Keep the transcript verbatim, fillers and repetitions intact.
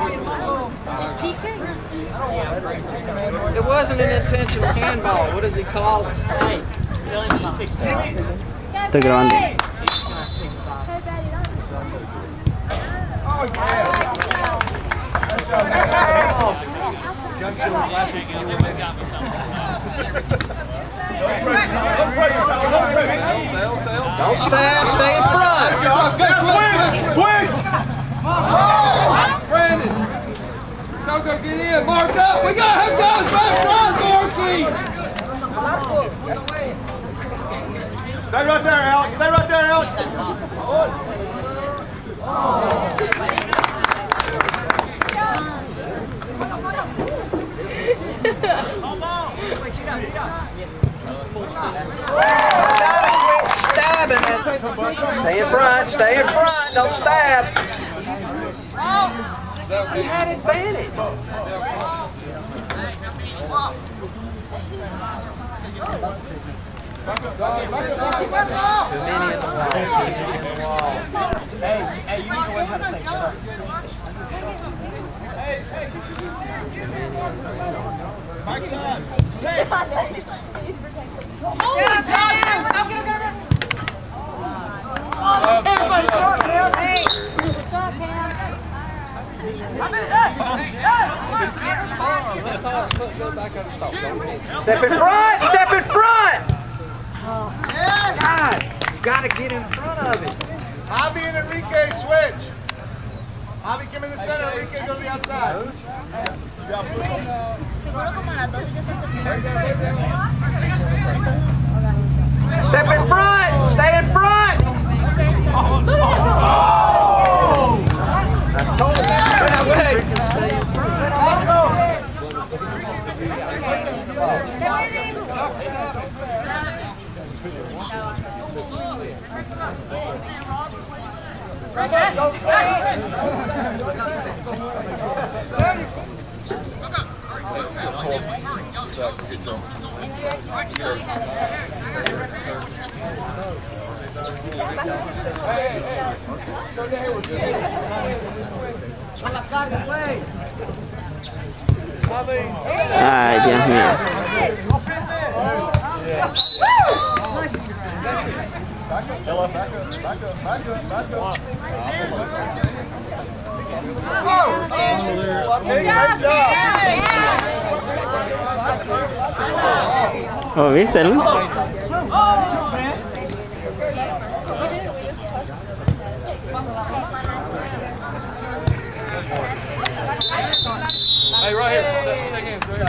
It wasn't an intentional handball. What is he called? Estoy grabando. Don't stab, stay in front. Swing! Swing! Brandon! Don't go get in. Mark up. We got him guys back front, Marky! Stay right there, Alex. Stay right there, Alex. Stabbing it. Stay in front, stay in front, don't stab. He had advantage. Too many in the wall. Too many in the wall. Hey, hey, you need to learn how to say that. Hey, hey. Mike's on. Holy Giant! I'm gonna go there. Everybody's short, man. Hey. Step in front! Step in front! God, you gotta get in front of it. Javi and Enrique switch. Javi, come in the center. Enrique, go to the outside. Seguro como a las doce ya están terminando. Step in front! Stay in front! Okay, está. I told you. Stay in front. Ay, Dios mío. Oh, ¿viste, no? Hey, right here. Shake hands. Right here.